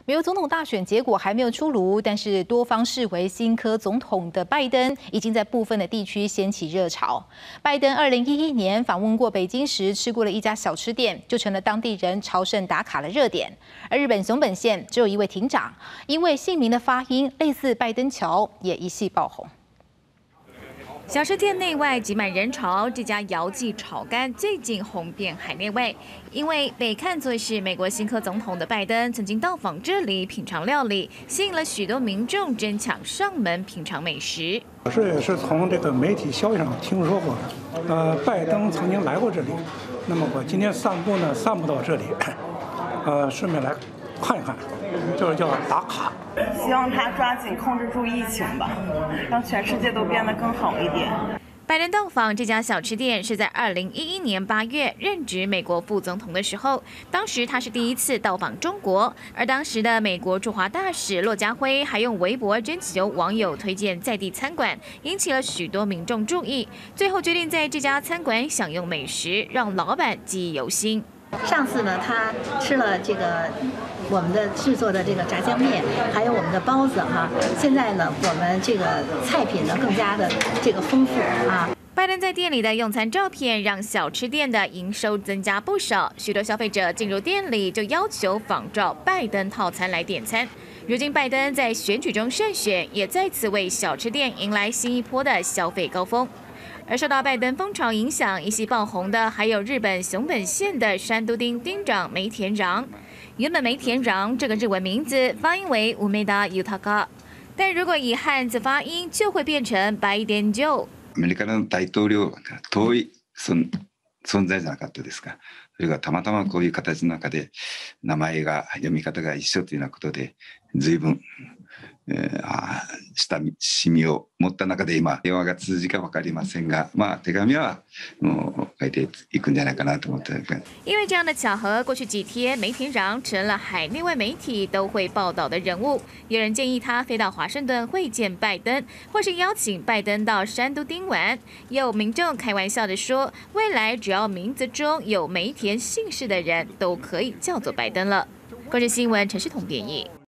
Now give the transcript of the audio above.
美国总统大选结果还没有出炉，但是多方视为新科总统的拜登，已经在部分的地区掀起热潮。拜登2011年访问过北京时，吃过了一家小吃店，就成了当地人朝圣打卡的热点。而日本熊本县只有一位亭长，因为姓名的发音类似拜登桥，也一夕爆红。 小吃店内外挤满人潮，这家姚记炒肝最近红遍海内外，因为被看作是美国新科总统的拜登曾经到访这里品尝料理，吸引了许多民众争抢上门品尝美食。 我也是从这个媒体消息上听说过，拜登曾经来过这里，那么我今天散步到这里，顺便来看一看，就是叫打卡。 希望他抓紧控制住疫情吧，让全世界都变得更好一点。 拜登到访这家小吃店是在2011年8月任职美国副总统的时候，当时他是第一次到访中国，而当时的美国驻华大使骆家辉还用微博征求网友推荐在地餐馆，引起了许多民众注意，最后决定在这家餐馆享用美食，让老板记忆犹新。 上次呢，他吃了这个我们的制作的这个炸酱面，还有我们的包子哈。现在呢，我们这个菜品呢更加的这个丰富啊。 拜登在店里的用餐照片让小吃店的营收增加不少，许多消费者进入店里就要求仿照拜登套餐来点餐。如今拜登在选举中胜选，也再次为小吃店迎来新一波的消费高峰。 而受到拜登风潮影响，一夕爆红的还有日本熊本县的山都町町长梅田穰。原本梅田穰这个日文名字发音为Umeda Yutaka，但如果以汉字发音，就会变成拜登就。 アメリカの大統領が遠い存在じゃなかったですか。それがたまたまこういう形の中で名前が読み方が一緒というようなことで、随分。親しみを持った中で今電話が通じか分かりませんが、まあ手紙はもう書いていくんじゃないかなと思ってます。 因为这样的巧合，过去几天梅田穰成了海内外媒体都会报道的人物。有人建议他飞到华盛顿会见拜登，或是邀请拜登到山都町玩。也有民众开玩笑的说，未来只要名字中有梅田姓氏的人都可以叫做拜登了。国际新闻陈世彤编译。